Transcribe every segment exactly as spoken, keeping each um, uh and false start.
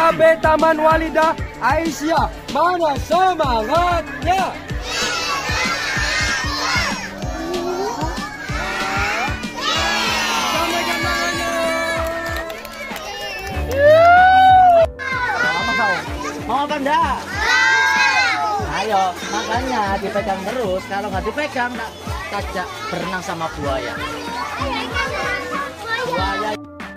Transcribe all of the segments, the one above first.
A B Taman Walidah Aisyah. Mana semangatnya? Mau apa enggak? Ayo, makanya dipegang terus. Kalau nggak dipegang, tak tajak berenang sama buaya. Buaya.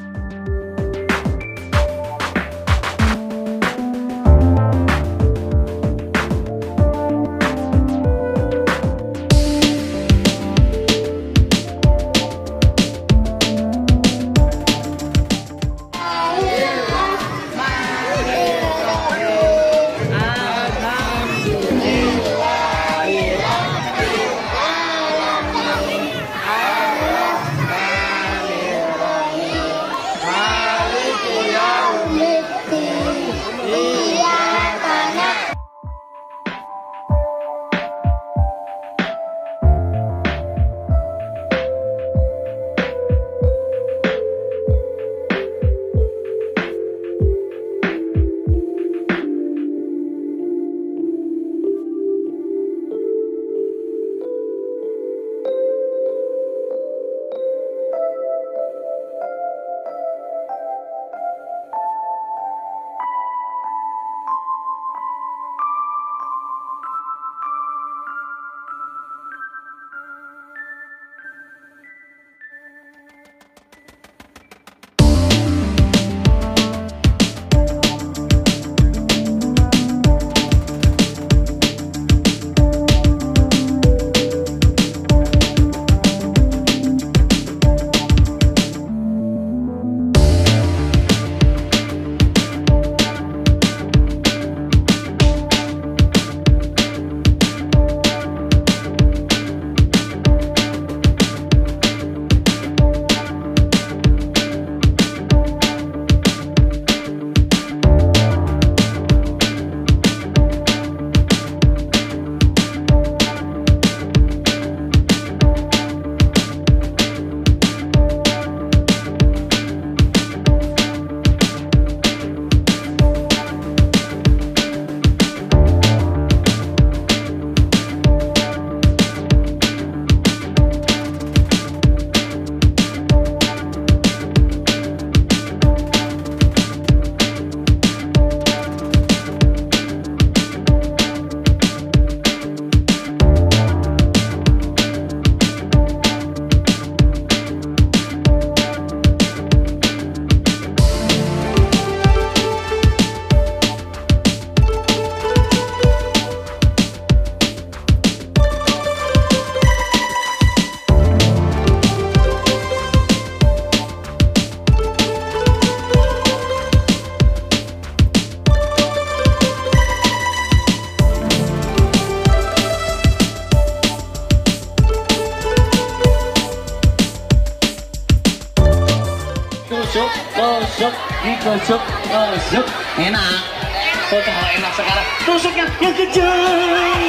tusuk, tusuk, ditusuk, tusuk, enak. Tuh kalau enak sekarang, tusuknya yang kejam.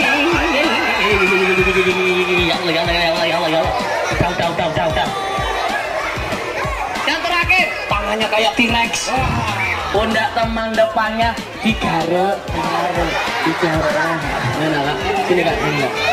Ya Allah, ya Allah, ya Allah, ya Allah, ya Allah. Udah, udah, udah, udah, udah. Yang terakhir, tangannya kayak T-Rex. Pundak teman depannya digaruk, digaruk, digaruk. Nah, nah, sini kak, sini kak.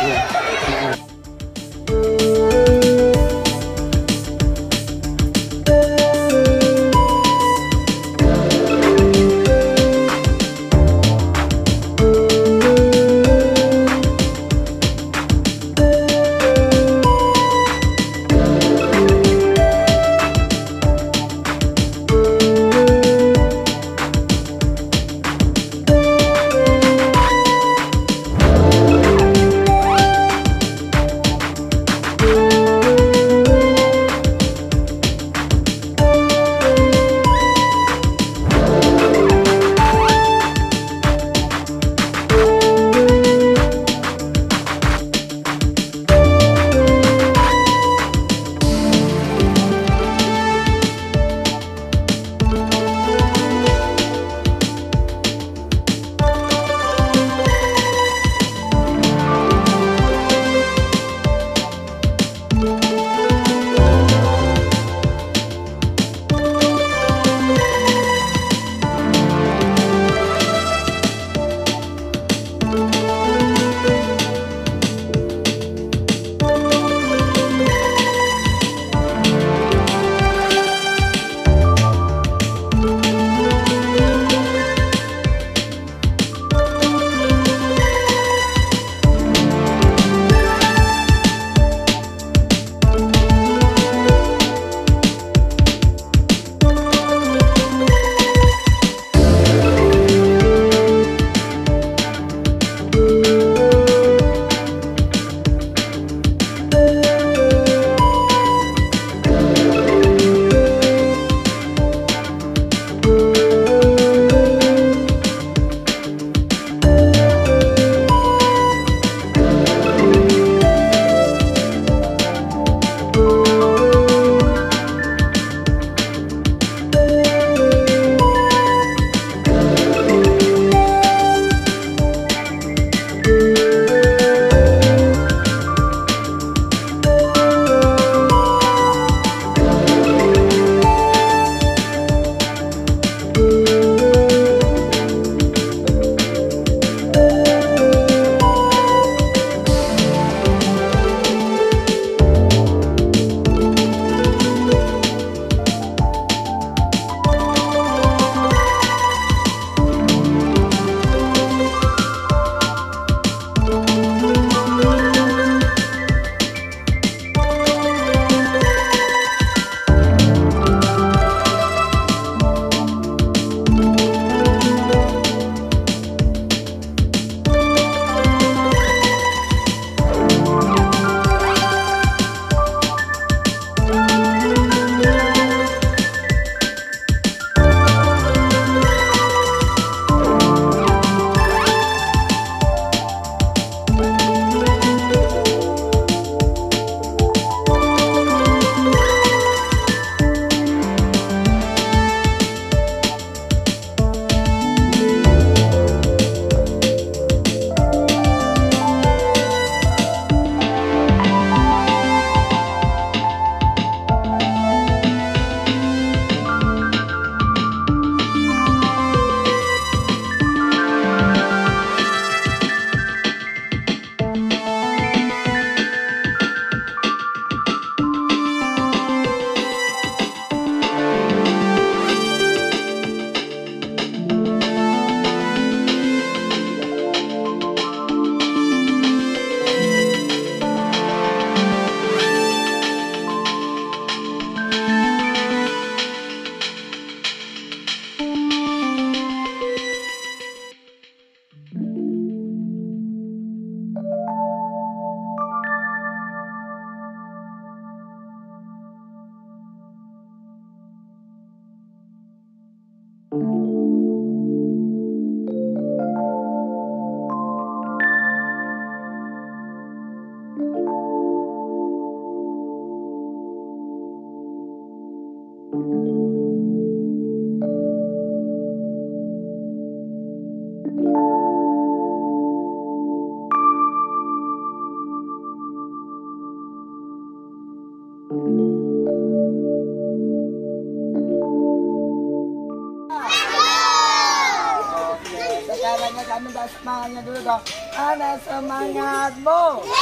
Mana kami minta semangatnya dulu dong. Mana semangatmu?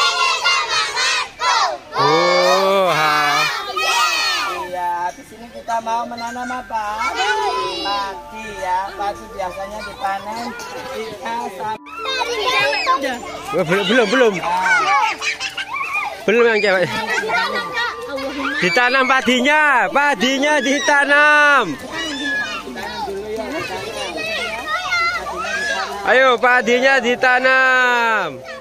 Oh, ha. Iya, habis ini kita mau menanam apa? Padi ya, padi biasanya dipanen kita sampai. Oh, belum, belum, belum. Belum yang cewek. Ditanam padinya, padinya ditanam. Ayo, padinya ditanam.